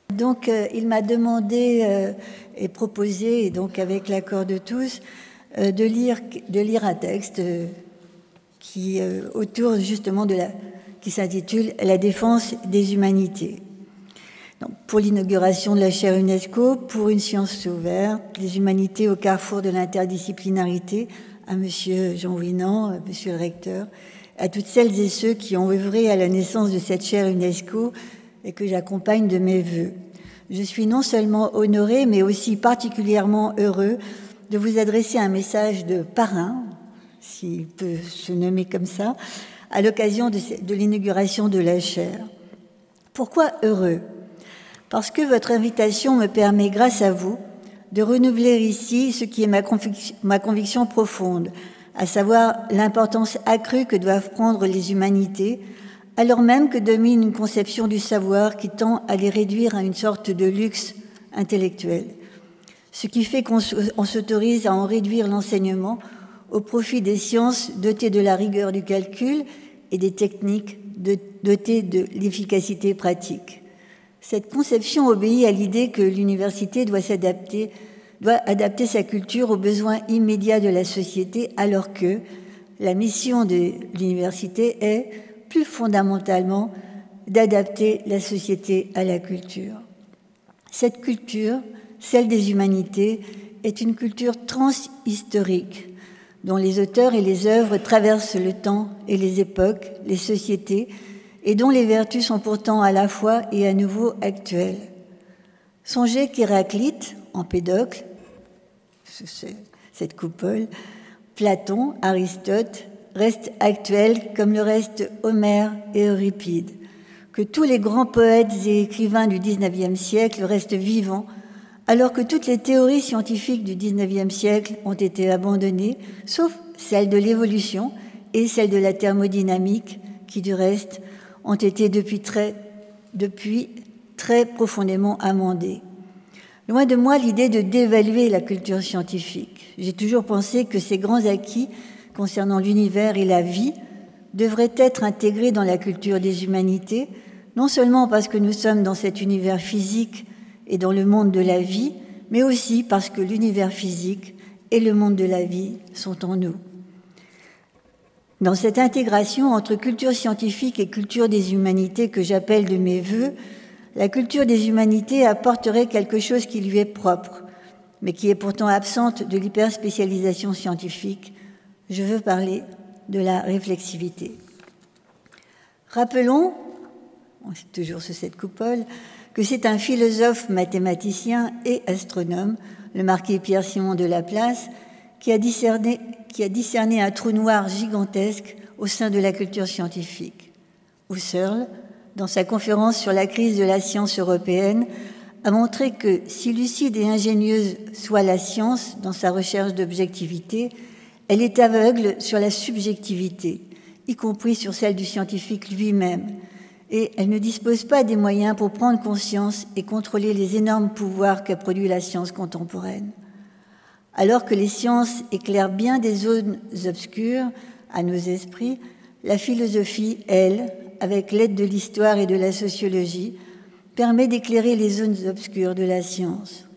Donc, il m'a demandé et proposé, et donc avec l'accord de tous, de lire un texte qui autour justement qui s'intitule « La défense des humanités ». Donc, pour l'inauguration de la chaire UNESCO, pour une science ouverte, les humanités au carrefour de l'interdisciplinarité, à Monsieur Jean Ouinan, Monsieur le recteur, à toutes celles et ceux qui ont œuvré à la naissance de cette chaire UNESCO et que j'accompagne de mes vœux. Je suis non seulement honorée, mais aussi particulièrement heureux de vous adresser un message de parrain, s'il peut se nommer comme ça, à l'occasion de l'inauguration de la chaire. Pourquoi heureux ? Parce que votre invitation me permet, grâce à vous, de renouveler ici ce qui est ma conviction profonde, à savoir l'importance accrue que doivent prendre les humanités, alors même que domine une conception du savoir qui tend à les réduire à une sorte de luxe intellectuel. Ce qui fait qu'on s'autorise à en réduire l'enseignement au profit des sciences dotées de la rigueur du calcul et des techniques dotées de l'efficacité pratique. Cette conception obéit à l'idée que l'université doit adapter sa culture aux besoins immédiats de la société, alors que la mission de l'université est, plus fondamentalement, d'adapter la société à la culture. Cette culture, celle des humanités, est une culture transhistorique, dont les auteurs et les œuvres traversent le temps et les époques, les sociétés, et dont les vertus sont pourtant à la fois et à nouveau actuelles. Songez qu'Héraclite, Empédocle, cette coupole, Platon, Aristote, restent actuels comme le restent Homère et Euripide, que tous les grands poètes et écrivains du XIXe siècle restent vivants, alors que toutes les théories scientifiques du XIXe siècle ont été abandonnées, sauf celle de l'évolution et celle de la thermodynamique, qui du reste ont été depuis très profondément amendées. Loin de moi l'idée de dévaluer la culture scientifique. J'ai toujours pensé que ces grands acquis concernant l'univers et la vie devraient être intégrés dans la culture des humanités, non seulement parce que nous sommes dans cet univers physique et dans le monde de la vie, mais aussi parce que l'univers physique et le monde de la vie sont en nous. Dans cette intégration entre culture scientifique et culture des humanités que j'appelle de mes vœux, la culture des humanités apporterait quelque chose qui lui est propre, mais qui est pourtant absente de l'hyperspécialisation scientifique. Je veux parler de la réflexivité. Rappelons, c'est toujours sous cette coupole, que c'est un philosophe, mathématicien et astronome, le marquis Pierre-Simon de Laplace, qui a discerné un trou noir gigantesque au sein de la culture scientifique. Husserl, dans sa conférence sur la crise de la science européenne, a montré que, si lucide et ingénieuse soit la science dans sa recherche d'objectivité, elle est aveugle sur la subjectivité, y compris sur celle du scientifique lui-même, et elle ne dispose pas des moyens pour prendre conscience et contrôler les énormes pouvoirs qu'a produit la science contemporaine. Alors que les sciences éclairent bien des zones obscures à nos esprits, la philosophie, elle, avec l'aide de l'histoire et de la sociologie, permet d'éclairer les zones obscures de la science.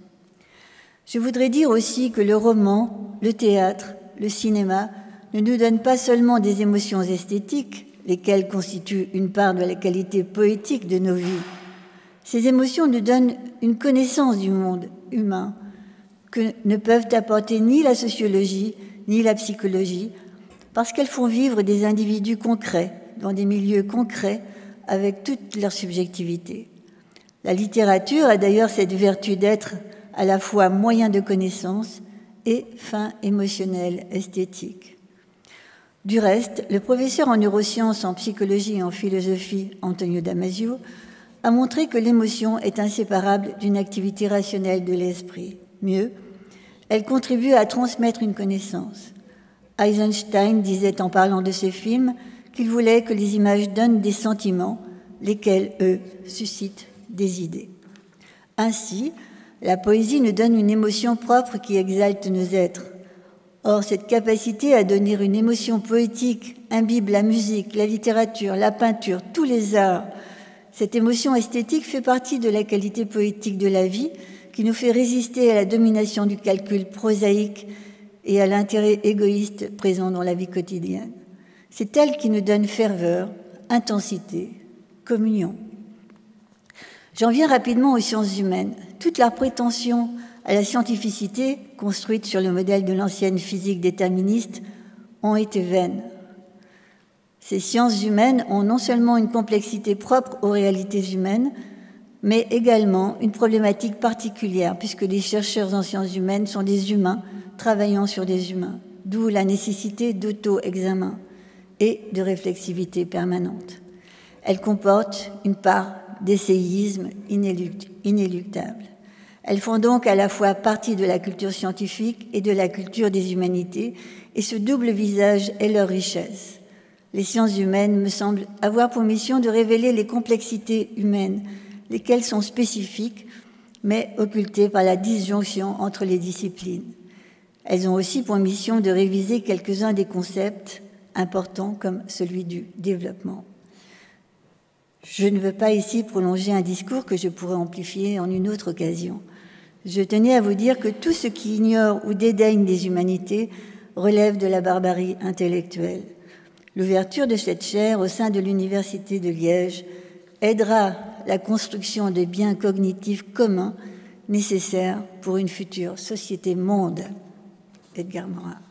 Je voudrais dire aussi que le roman, le théâtre, le cinéma ne nous donnent pas seulement des émotions esthétiques, lesquelles constituent une part de la qualité poétique de nos vies. Ces émotions nous donnent une connaissance du monde humain que ne peuvent apporter ni la sociologie ni la psychologie, parce qu'elles font vivre des individus concrets, dans des milieux concrets, avec toute leur subjectivité. La littérature a d'ailleurs cette vertu d'être à la fois moyen de connaissance et fin émotionnel, esthétique. Du reste, le professeur en neurosciences, en psychologie et en philosophie, Antonio Damasio, a montré que l'émotion est inséparable d'une activité rationnelle de l'esprit. Mieux, elle contribue à transmettre une connaissance. Eisenstein disait en parlant de ce film qu'il voulait que les images donnent des sentiments, lesquels, eux, suscitent des idées. Ainsi, la poésie nous donne une émotion propre qui exalte nos êtres. Or, cette capacité à donner une émotion poétique imbibe la musique, la littérature, la peinture, tous les arts. Cette émotion esthétique fait partie de la qualité poétique de la vie qui nous fait résister à la domination du calcul prosaïque et à l'intérêt égoïste présent dans la vie quotidienne. C'est elle qui nous donne ferveur, intensité, communion. J'en viens rapidement aux sciences humaines. Toute la prétention à la scientificité, construite sur le modèle de l'ancienne physique déterministe, ont été vaines. Ces sciences humaines ont non seulement une complexité propre aux réalités humaines, mais également une problématique particulière, puisque les chercheurs en sciences humaines sont des humains travaillant sur des humains, d'où la nécessité d'auto-examen et de réflexivité permanente. Elles comportent une part d'essayisme inéluctable. Elles font donc à la fois partie de la culture scientifique et de la culture des humanités, et ce double visage est leur richesse. Les sciences humaines me semblent avoir pour mission de révéler les complexités humaines, lesquelles sont spécifiques, mais occultées par la disjonction entre les disciplines. Elles ont aussi pour mission de réviser quelques-uns des concepts importants comme celui du développement. Je ne veux pas ici prolonger un discours que je pourrais amplifier en une autre occasion. Je tenais à vous dire que tout ce qui ignore ou dédaigne des humanités relève de la barbarie intellectuelle. L'ouverture de cette chaire au sein de l'Université de Liège aidera la construction de biens cognitifs communs nécessaires pour une future société monde. Edgar Morin.